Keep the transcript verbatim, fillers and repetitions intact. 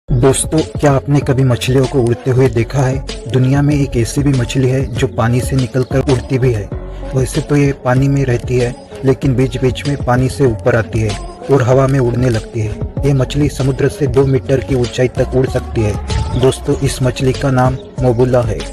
दोस्तों, क्या आपने कभी मछलियों को उड़ते हुए देखा है? दुनिया में एक ऐसी भी मछली है जो पानी से निकलकर उड़ती भी है। वैसे तो ये पानी में रहती है, लेकिन बीच बीच में पानी से ऊपर आती है और हवा में उड़ने लगती है। ये मछली समुद्र से दो मीटर की ऊंचाई तक उड़ सकती है। दोस्तों, इस मछली का नाम मोबुला है।